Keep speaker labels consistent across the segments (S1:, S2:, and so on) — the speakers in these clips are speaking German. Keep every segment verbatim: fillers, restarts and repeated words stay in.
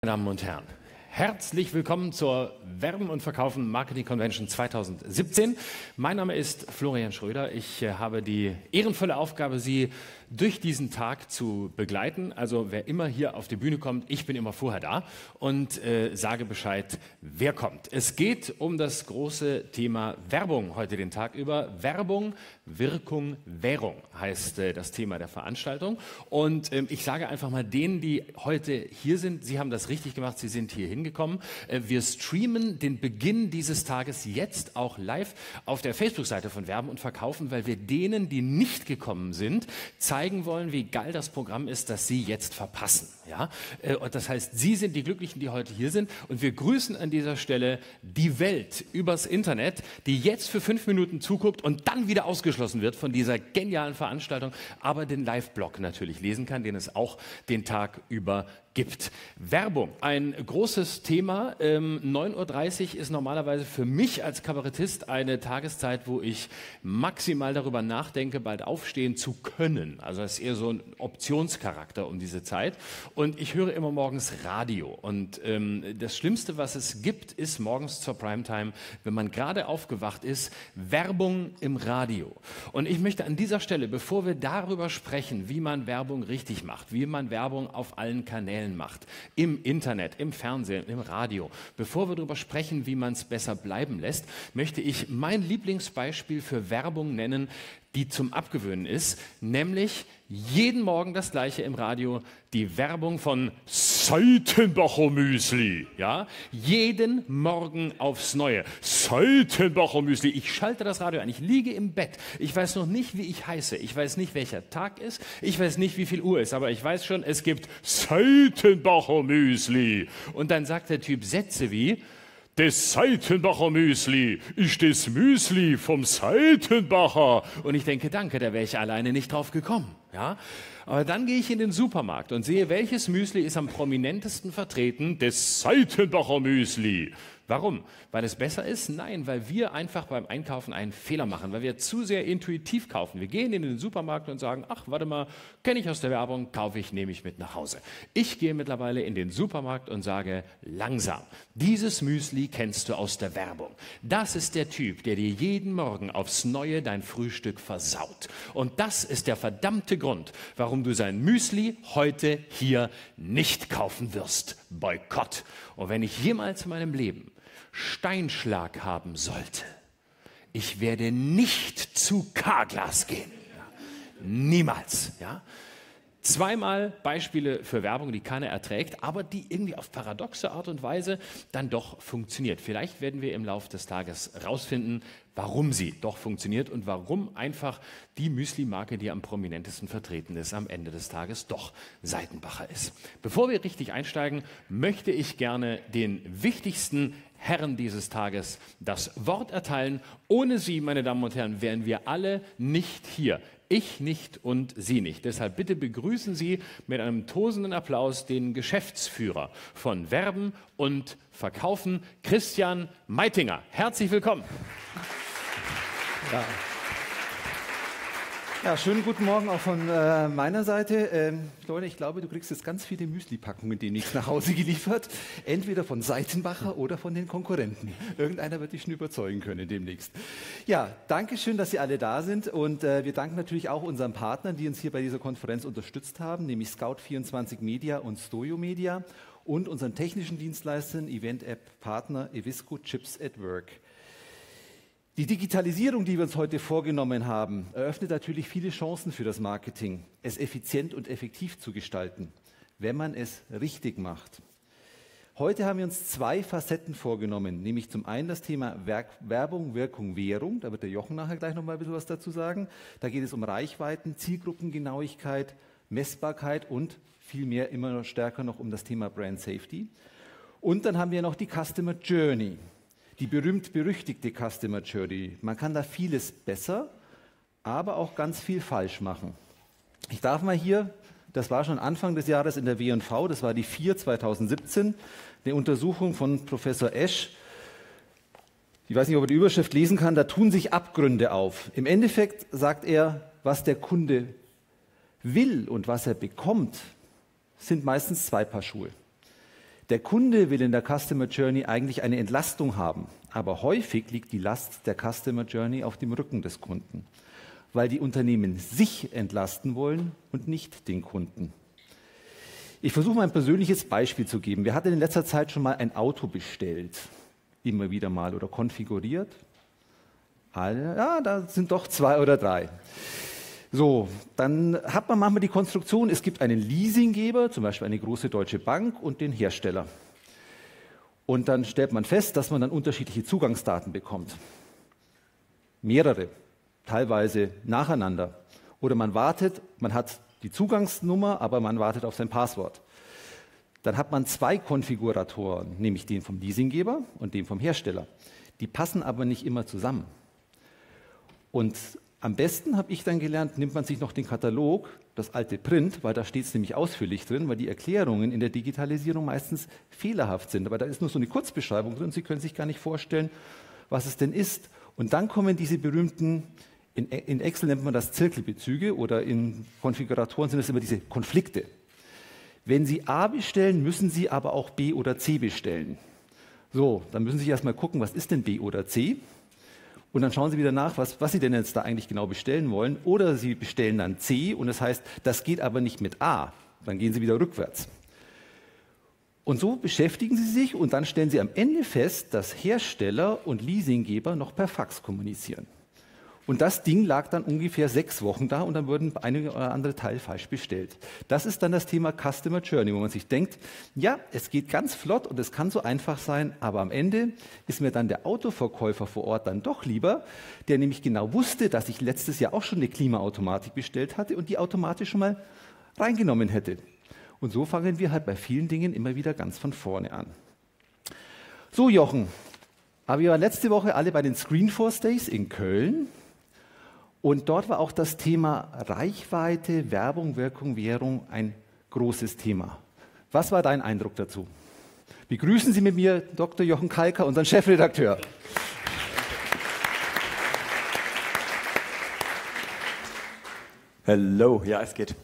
S1: Meine Damen und Herren, herzlich willkommen zur Werben und Verkaufen Marketing Convention zweitausendsiebzehn. Mein Name ist Florian Schröder. Ich äh, habe die ehrenvolle Aufgabe, Sie durch diesen Tag zu begleiten. Also wer immer hier auf die Bühne kommt, ich bin immer vorher da und äh, sage Bescheid, wer kommt. Es geht um das große Thema Werbung heute den Tag über. Werbung, Wirkung, Währung heißt äh, das Thema der Veranstaltung. Und ähm, ich sage einfach mal denen, die heute hier sind, Sie haben das richtig gemacht, Sie sind hier hingekommen. Äh, wir streamen den Beginn dieses Tages jetzt auch live auf der Facebook-Seite von Werben und Verkaufen, weil wir denen, die nicht gekommen sind, zeigen wollen, wie geil das Programm ist, das Sie jetzt verpassen. Ja? Und das heißt, Sie sind die Glücklichen, die heute hier sind. Und wir grüßen an dieser Stelle die Welt übers Internet, die jetzt für fünf Minuten zuguckt und dann wieder ausgeschlossen wird von dieser genialen Veranstaltung, aber den Live-Blog natürlich lesen kann, den es auch den Tag über gibt. Werbung, ein großes Thema. Ähm, neun Uhr dreißig ist normalerweise für mich als Kabarettist eine Tageszeit, wo ich maximal darüber nachdenke, bald aufstehen zu können. Also es ist eher so ein Optionscharakter um diese Zeit. Und ich höre immer morgens Radio. Und ähm, das Schlimmste, was es gibt, ist morgens zur Primetime, wenn man gerade aufgewacht ist, Werbung im Radio. Und ich möchte an dieser Stelle, bevor wir darüber sprechen, wie man Werbung richtig macht, wie man Werbung auf allen Kanälen macht, im Internet, im Fernsehen, im Radio. Bevor wir darüber sprechen, wie man es besser bleiben lässt, möchte ich mein Lieblingsbeispiel für Werbung nennen, die zum Abgewöhnen ist, nämlich jeden Morgen das Gleiche im Radio, die Werbung von Seitenbacher Müsli. Ja? Jeden Morgen aufs Neue. Seitenbacher Müsli. Ich schalte das Radio an. Ich liege im Bett. Ich weiß noch nicht, wie ich heiße. Ich weiß nicht, welcher Tag ist. Ich weiß nicht, wie viel Uhr ist. Aber ich weiß schon, es gibt Seitenbacher Müsli. Und dann sagt der Typ Sätze wie: Das Seitenbacher Müsli ist das Müsli vom Seitenbacher. Und ich denke, danke, da wäre ich alleine nicht drauf gekommen. Ja? Aber dann gehe ich in den Supermarkt und sehe, welches Müsli ist am prominentesten vertreten? Das Seitenbacher Müsli. Warum? Weil es besser ist? Nein, weil wir einfach beim Einkaufen einen Fehler machen, weil wir zu sehr intuitiv kaufen. Wir gehen in den Supermarkt und sagen, ach, warte mal, kenne ich aus der Werbung, kaufe ich, nehme ich mit nach Hause. Ich gehe mittlerweile in den Supermarkt und sage, langsam, dieses Müsli kennst du aus der Werbung. Das ist der Typ, der dir jeden Morgen aufs Neue dein Frühstück versaut. Und das ist der verdammte Grund, warum du sein Müsli heute hier nicht kaufen wirst. Boykott. Und wenn ich jemals in meinem Leben Steinschlag haben sollte, ich werde nicht zu Carglass gehen. Niemals. Ja? Zweimal Beispiele für Werbung, die keiner erträgt, aber die irgendwie auf paradoxe Art und Weise dann doch funktioniert. Vielleicht werden wir im Laufe des Tages rausfinden, warum sie doch funktioniert und warum einfach die Müsli-Marke, die am prominentesten vertreten ist, am Ende des Tages doch Seitenbacher ist. Bevor wir richtig einsteigen, möchte ich gerne den wichtigsten Herren dieses Tages das Wort erteilen. Ohne Sie, meine Damen und Herren, wären wir alle nicht hier. Ich nicht und Sie nicht. Deshalb bitte begrüßen Sie mit einem tosenden Applaus den Geschäftsführer von Werben und Verkaufen, Christian Meitinger. Herzlich willkommen.
S2: Ja. Ja, schönen guten Morgen auch von äh, meiner Seite. Ähm, Leute, ich glaube, du kriegst jetzt ganz viele Müsli-Packungen demnächst nach Hause geliefert. Entweder von Seitenbacher oder von den Konkurrenten. Irgendeiner wird dich schon überzeugen können demnächst. Ja, danke schön, dass Sie alle da sind. Und äh, wir danken natürlich auch unseren Partnern, die uns hier bei dieser Konferenz unterstützt haben, nämlich Scout vierundzwanzig Media und Stojo Media und unseren technischen Dienstleistern, Event-App-Partner Evisco Chips at Work. Die Digitalisierung, die wir uns heute vorgenommen haben, eröffnet natürlich viele Chancen für das Marketing, es effizient und effektiv zu gestalten, wenn man es richtig macht. Heute haben wir uns zwei Facetten vorgenommen, nämlich zum einen das Thema Werk, Werbung, Wirkung, Währung. Da wird der Jochen nachher gleich noch mal ein bisschen was dazu sagen. Da geht es um Reichweiten, Zielgruppengenauigkeit, Messbarkeit und vielmehr immer noch stärker noch um das Thema Brand Safety. Und dann haben wir noch die Customer Journey. Die berühmt-berüchtigte Customer Journey. Man kann da vieles besser, aber auch ganz viel falsch machen. Ich darf mal hier, das war schon Anfang des Jahres in der W und V, das war die vier zweitausendsiebzehn, eine Untersuchung von Professor Esch. Ich weiß nicht, ob er die Überschrift lesen kann, da tun sich Abgründe auf. Im Endeffekt sagt er, was der Kunde will und was er bekommt, sind meistens zwei Paar Schuhe. Der Kunde will in der Customer Journey eigentlich eine Entlastung haben, aber häufig liegt die Last der Customer Journey auf dem Rücken des Kunden, weil die Unternehmen sich entlasten wollen und nicht den Kunden. Ich versuche mal ein persönliches Beispiel zu geben. Wer hat in letzter Zeit schon mal ein Auto bestellt? Immer wieder mal oder konfiguriert? Alle, ja, da sind doch zwei oder drei. So, dann hat man manchmal die Konstruktion, es gibt einen Leasinggeber, zum Beispiel eine große deutsche Bank und den Hersteller. Und dann stellt man fest, dass man dann unterschiedliche Zugangsdaten bekommt. Mehrere, teilweise nacheinander. Oder man wartet, man hat die Zugangsnummer, aber man wartet auf sein Passwort. Dann hat man zwei Konfiguratoren, nämlich den vom Leasinggeber und den vom Hersteller. Die passen aber nicht immer zusammen. Und am besten, habe ich dann gelernt, nimmt man sich noch den Katalog, das alte Print, weil da steht es nämlich ausführlich drin, weil die Erklärungen in der Digitalisierung meistens fehlerhaft sind. Aber da ist nur so eine Kurzbeschreibung drin, Sie können sich gar nicht vorstellen, was es denn ist. Und dann kommen diese berühmten, in, in Excel nennt man das Zirkelbezüge oder in Konfiguratoren sind es immer diese Konflikte. Wenn Sie A bestellen, müssen Sie aber auch B oder C bestellen. So, dann müssen Sie erstmal gucken, was ist denn B oder C? Und dann schauen Sie wieder nach, was, was Sie denn jetzt da eigentlich genau bestellen wollen. Oder Sie bestellen dann C und das heißt, das geht aber nicht mit A. Dann gehen Sie wieder rückwärts. Und so beschäftigen Sie sich und dann stellen Sie am Ende fest, dass Hersteller und Leasinggeber noch per Fax kommunizieren. Und das Ding lag dann ungefähr sechs Wochen da und dann wurden einige oder andere Teile falsch bestellt. Das ist dann das Thema Customer Journey, wo man sich denkt, ja, es geht ganz flott und es kann so einfach sein, aber am Ende ist mir dann der Autoverkäufer vor Ort dann doch lieber, der nämlich genau wusste, dass ich letztes Jahr auch schon eine Klimaautomatik bestellt hatte und die automatisch schon mal reingenommen hätte. Und so fangen wir halt bei vielen Dingen immer wieder ganz von vorne an. So, Jochen, aber wir waren letzte Woche alle bei den Screenforce Days in Köln. Und dort war auch das Thema Reichweite, Werbung, Wirkung, Währung ein großes Thema. Was war dein Eindruck dazu? Begrüßen Sie mit mir Doktor Jochen Kalker, unseren Chefredakteur.
S3: Hallo, ja, es geht.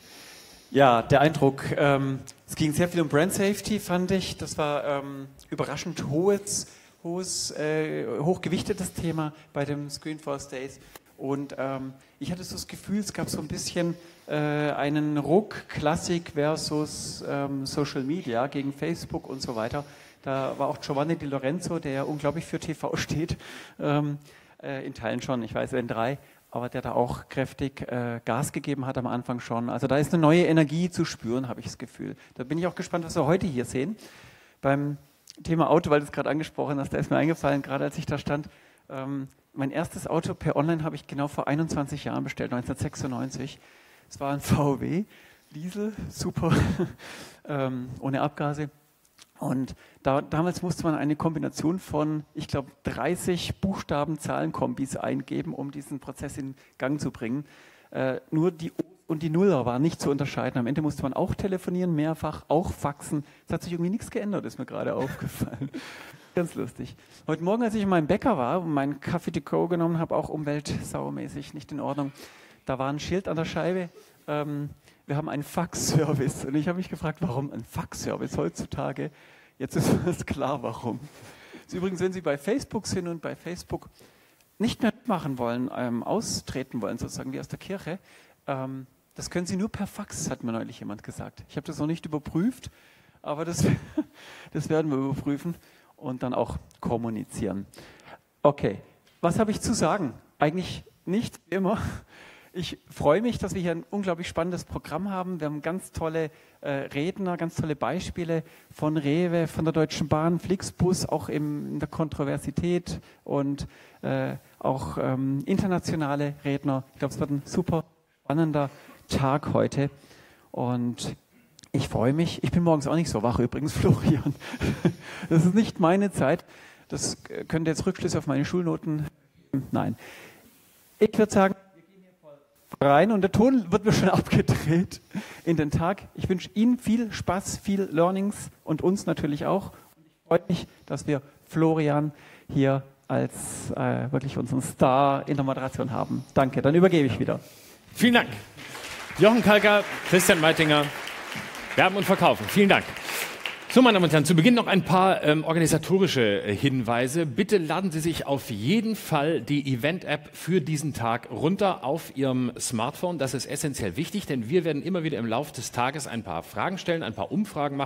S3: Ja, der Eindruck, ähm, es ging sehr viel um Brand Safety, fand ich. Das war ähm, überraschend hohes, hohes äh, hochgewichtetes Thema bei dem Screenforce Days. Und ähm, ich hatte so das Gefühl, es gab so ein bisschen äh, einen Ruck, Klassik versus ähm, Social Media gegen Facebook und so weiter. Da war auch Giovanni Di Lorenzo, der ja unglaublich für T V steht, ähm, äh, in Teilen schon, ich weiß, N drei, aber der da auch kräftig äh, Gas gegeben hat am Anfang schon. Also da ist eine neue Energie zu spüren, habe ich das Gefühl. Da bin ich auch gespannt, was wir heute hier sehen. Beim Thema Auto, weil du es gerade angesprochen hast, da ist mir eingefallen, gerade als ich da stand, ähm, mein erstes Auto per Online habe ich genau vor einundzwanzig Jahren bestellt, neunzehnhundertsechsundneunzig. Es war ein V W, Diesel, super, ähm, ohne Abgase. Und da, damals musste man eine Kombination von, ich glaube, dreißig Buchstaben-Zahlen-Kombis eingeben, um diesen Prozess in Gang zu bringen. Äh, nur die O und die Nuller waren nicht zu unterscheiden. Am Ende musste man auch telefonieren, mehrfach, auch faxen. Es hat sich irgendwie nichts geändert, ist mir gerade aufgefallen. Ganz lustig. Heute Morgen, als ich in meinem Bäcker war und meinen Kaffee to go genommen habe, auch umweltsauermäßig nicht in Ordnung, da war ein Schild an der Scheibe, ähm, wir haben einen Fax-Service. Und ich habe mich gefragt, warum ein Fax-Service heutzutage? Jetzt ist es klar, warum. Das ist übrigens, wenn Sie bei Facebook sind und bei Facebook nicht mehr machen wollen, ähm, austreten wollen, sozusagen wie aus der Kirche, ähm, das können Sie nur per Fax, hat mir neulich jemand gesagt. Ich habe das noch nicht überprüft, aber das, das werden wir überprüfen. Und dann auch kommunizieren. Okay, was habe ich zu sagen? Eigentlich nicht immer. Ich freue mich, dass wir hier ein unglaublich spannendes Programm haben. Wir haben ganz tolle äh, Redner, ganz tolle Beispiele von Rewe, von der Deutschen Bahn, Flixbus, auch im, in der Kontroversität und äh, auch ähm, internationale Redner. Ich glaube, es wird ein super spannender Tag heute. Und ich freue mich. Ich bin morgens auch nicht so wach übrigens, Florian. Das ist nicht meine Zeit. Das könnte jetzt Rückschlüsse auf meine Schulnoten. Nein. Ich würde sagen, wir gehen hier voll rein und der Ton wird mir schon abgedreht in den Tag. Ich wünsche Ihnen viel Spaß, viel Learnings und uns natürlich auch. Und ich freue mich, dass wir Florian hier als äh, wirklich unseren Star in der Moderation haben. Danke, dann übergebe ich wieder.
S1: Vielen Dank. Jochen Kalker, Christian Meitinger. Werben und Verkaufen. Vielen Dank. So, meine Damen und Herren, zu Beginn noch ein paar ähm, organisatorische äh, Hinweise. Bitte laden Sie sich auf jeden Fall die Event-App für diesen Tag runter auf Ihrem Smartphone. Das ist essentiell wichtig, denn wir werden immer wieder im Laufe des Tages ein paar Fragen stellen, ein paar Umfragen machen.